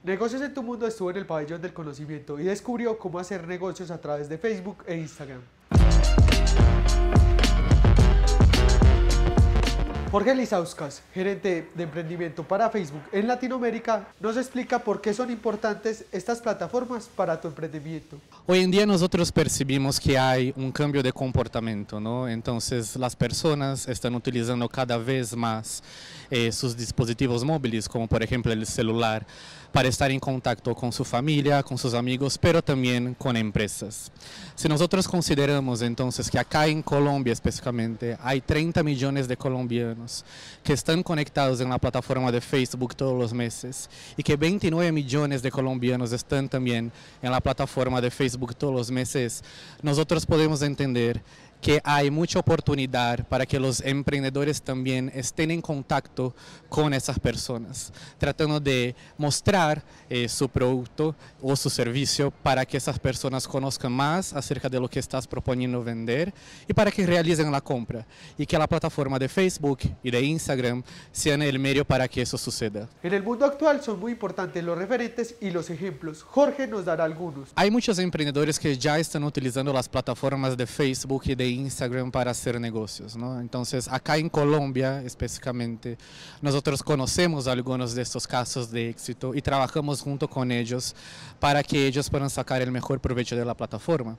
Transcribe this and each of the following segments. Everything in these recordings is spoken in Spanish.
Negocios en tu Mundo estuvo en el pabellón del conocimiento y descubrió cómo hacer negocios a través de Facebook e Instagram. Jorge Lizauskas, gerente de emprendimiento para Facebook en Latinoamérica, nos explica por qué son importantes estas plataformas para tu emprendimiento. Hoy en día nosotros percibimos que hay un cambio de comportamiento, ¿no? Entonces las personas están utilizando cada vez más sus dispositivos móviles, como por ejemplo el celular, para estar en contacto con su familia, con sus amigos, pero también con empresas. Si nosotros consideramos entonces que acá en Colombia específicamente hay 30 millones de colombianos que están conectados en la plataforma de Facebook todos los meses y que 29 millones de colombianos están también en la plataforma de Facebook todos los meses, nosotros podemos entender que hay mucha oportunidad para que los emprendedores también estén en contacto con esas personas, tratando de mostrar su producto o su servicio para que esas personas conozcan más acerca de lo que estás proponiendo vender y para que realicen la compra y que la plataforma de Facebook y de Instagram sean el medio para que eso suceda. En el mundo actual son muy importantes los referentes y los ejemplos. Jorge nos dará algunos. Hay muchos emprendedores que ya están utilizando las plataformas de Facebook y de Instagram para hacer negocios, ¿no? Entonces, acá en Colombia específicamente, nosotros conocemos algunos de estos casos de éxito y trabajamos junto con ellos para que ellos puedan sacar el mejor provecho de la plataforma.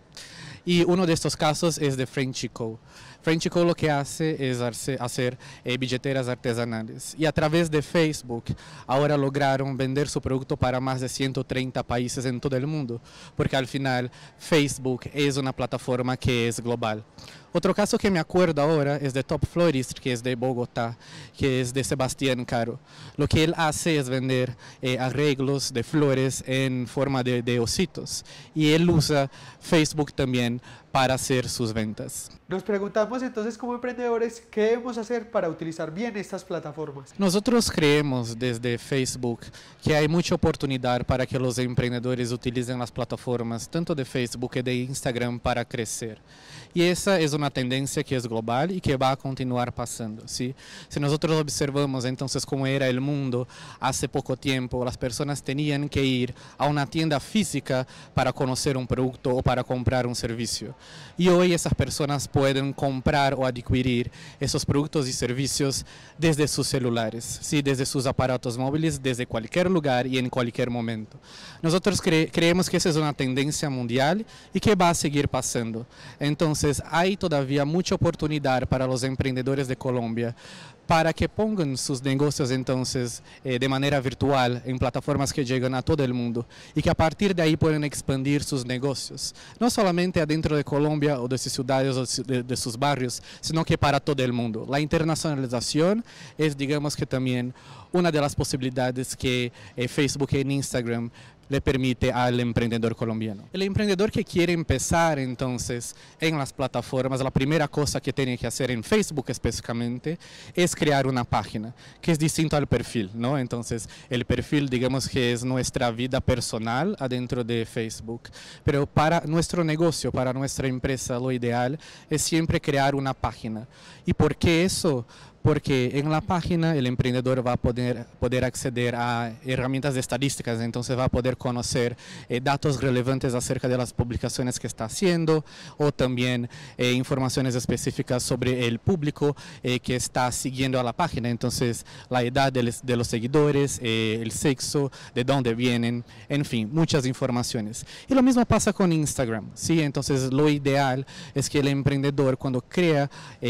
Y uno de estos casos es de Frenchy.co. Frenchy.co lo que hace es hacer billeteras artesanales. Y a través de Facebook ahora lograron vender su producto para más de 130 países en todo el mundo, porque al final Facebook es una plataforma que es global. Otro caso que me acuerdo ahora es de Top Florist, que es de Bogotá, que es de Sebastián Caro. Lo que él hace es vender arreglos de flores en forma de ositos. Y él usa Facebook también para hacer sus ventas. Nos preguntamos entonces como emprendedores qué debemos hacer para utilizar bien estas plataformas. Nosotros creemos desde Facebook que hay mucha oportunidad para que los emprendedores utilicen las plataformas tanto de Facebook y de Instagram para crecer. Y esa es una tendencia que es global y que va a continuar pasando, ¿sí? Si nosotros observamos entonces cómo era el mundo hace poco tiempo, las personas tenían que ir a una tienda física para conocer un producto o para comprar un servicio. Y hoy esas personas pueden comprar o adquirir esos productos y servicios desde sus celulares, ¿sí? Desde sus aparatos móviles, desde cualquier lugar y en cualquier momento. Nosotros creemos que esa es una tendencia mundial y que va a seguir pasando. Entonces, hay todavía mucha oportunidad para los emprendedores de Colombia para que pongan sus negocios entonces de manera virtual en plataformas que llegan a todo el mundo y que a partir de ahí pueden expandir sus negocios, no solamente adentro de Colombia o de sus ciudades o de sus barrios, sino que para todo el mundo. La internacionalización es, digamos que también una de las posibilidades que Facebook e Instagram le permite al emprendedor colombiano. El emprendedor que quiere empezar entonces en las plataformas, la primera cosa que tiene que hacer en Facebook específicamente es crear una página, que es distinto al perfil, ¿no? Entonces el perfil, digamos que es nuestra vida personal adentro de Facebook, pero para nuestro negocio, para nuestra empresa, lo ideal es siempre crear una página. ¿Y por qué eso? Porque en la página el emprendedor va a poder acceder a herramientas de estadísticas, entonces va a poder conocer datos relevantes acerca de las publicaciones que está haciendo o también informaciones específicas sobre el público que está siguiendo a la página, entonces la edad de los seguidores, el sexo, de dónde vienen, en fin, muchas informaciones. Y lo mismo pasa con Instagram, ¿sí? Entonces lo ideal es que el emprendedor cuando crea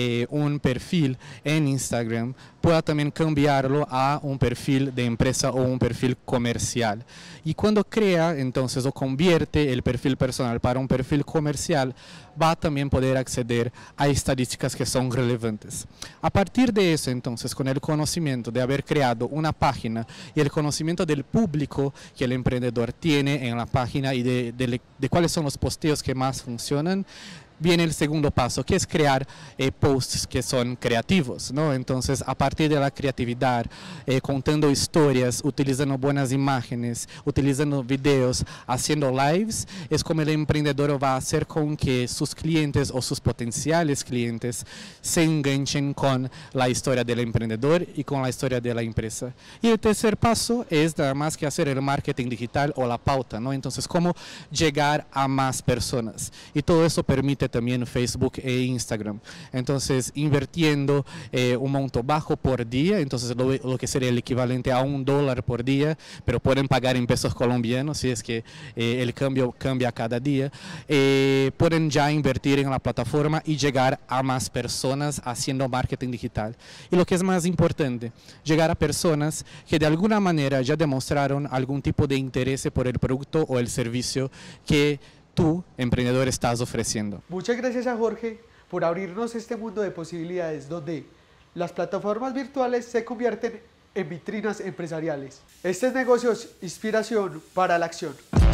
un perfil en Instagram pueda también cambiarlo a un perfil de empresa o un perfil comercial. Y cuando crea entonces o convierte el perfil personal para un perfil comercial, va a también poder acceder a estadísticas que son relevantes. A partir de eso entonces, con el conocimiento de haber creado una página y el conocimiento del público que el emprendedor tiene en la página y de cuáles son los posteos que más funcionan, viene el segundo paso, que es crear posts que son creativos, ¿no? Entonces, a partir de la creatividad, contando historias, utilizando buenas imágenes, utilizando videos, haciendo lives, es como el emprendedor va a hacer con que sus clientes o sus potenciales clientes se enganchen con la historia del emprendedor y con la historia de la empresa. Y el tercer paso es nada más que hacer el marketing digital o la pauta, ¿no? Entonces, cómo llegar a más personas. Y todo eso permite también Facebook e Instagram. Entonces, invirtiendo un monto bajo por día, entonces lo que sería el equivalente a $1 por día, pero pueden pagar en pesos colombianos si es que el cambio cambia cada día, pueden ya invertir en la plataforma y llegar a más personas haciendo marketing digital. Y lo que es más importante, llegar a personas que de alguna manera ya demostraron algún tipo de interés por el producto o el servicio que tú, emprendedor, estás ofreciendo. Muchas gracias a Jorge por abrirnos este mundo de posibilidades donde las plataformas virtuales se convierten en vitrinas empresariales. Este es Negocios, inspiración para la acción.